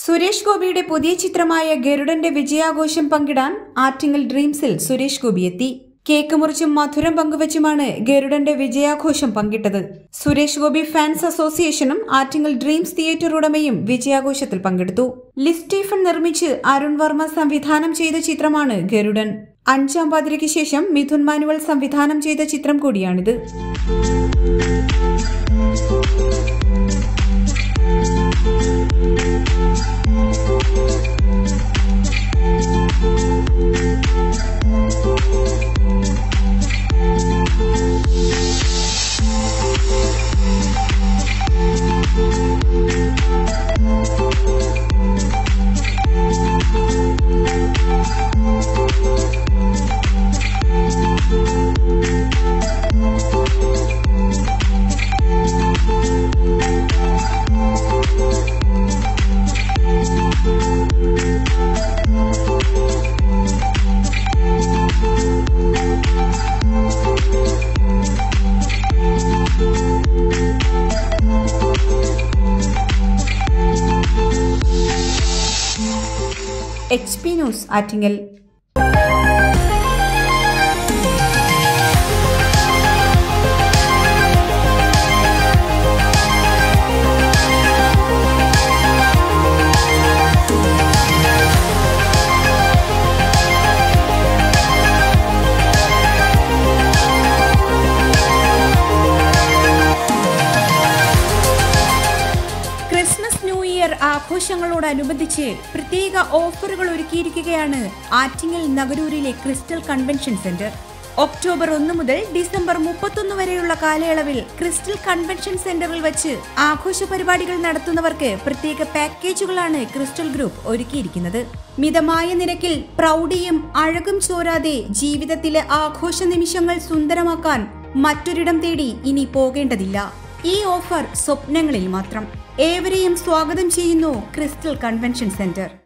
സുരേഷ് ഗോപിയുടെ പുതിയ ചിത്രമായ ഗരുഡന്റെ വിജയാഘോഷം പങ്കിടാൻ ആറ്റിങ്ങൽ ഡ്രീംസിൽ സുരേഷ് ഗോപി എത്തി. കേക്ക് മുറിച്ചും മധുരം പങ്കുവച്ചുമാണ് ഗരുഡന്റെ വിജയാഘോഷം പങ്കിട്ടത്. സുരേഷ് ഗോപി ഫാൻസ് അസോസിയേഷനും ആറ്റിങ്ങൽ ഡ്രീംസ് തിയേറ്റർ ഉടമയും വിജയാഘോഷത്തിൽ പങ്കെടുത്തു. ലിസ് സ്റ്റീഫൻ നിർമ്മിച്ച് അരുൺ വർമ്മ സംവിധാനം ചെയ്ത ചിത്രമാണ് ഗരുഡൻ. 5-ാം പാതിരയ്ക്ക് ശേഷം മിഥുൻ മാനുവൽ സംവിധാനം ചെയ്ത ചിത്രം കൂടിയാണിത്. HP news Attingal. Christmas new year ആഘോഷങ്ങളോടനുബന്ധിച്ച് പ്രത്യേക ഓഫറുകൾ ഒരുക്കിയിരിക്കുകയാണ് ആറ്റിങ്ങൽ നഗരൂരിലെ ക്രിസ്റ്റൽ കൺവെൻഷൻ സെന്റർ. ഒക്ടോബർ 1 മുതൽ ഡിസംബർ 31 വരെയുള്ള കാലയളവിൽ ക്രിസ്റ്റൽ കൺവെൻഷൻ സെന്ററിൽ വച്ച് ആഘോഷ പരിപാടികൾ നടത്തുന്നവർക്ക് പ്രത്യേക പാക്കേജുകളാണ് ക്രിസ്റ്റൽ ഗ്രൂപ്പ് ഒരുക്കിയിരിക്കുന്നത്. മിതമായ നിരക്കിൽ പ്രൗഢിയും അഴകും ചോരാതെ ജീവിതത്തിലെ ആഘോഷ നിമിഷങ്ങൾ സുന്ദരമാക്കാൻ മറ്റൊരിടം തേടി ഇനി പോകേണ്ടതില്ല. ഈ ഓഫർ സ്വപ്നങ്ങളിൽ മാത്രം. ഏവരെയും സ്വാഗതം ചെയ്യുന്നു ക്രിസ്റ്റൽ കൺവെൻഷൻ സെന്റർ.